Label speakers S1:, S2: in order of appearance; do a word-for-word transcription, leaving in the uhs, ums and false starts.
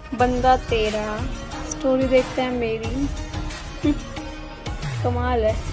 S1: बंदा तेरा, स्टोरी देखते हैं मेरी। कमाल है।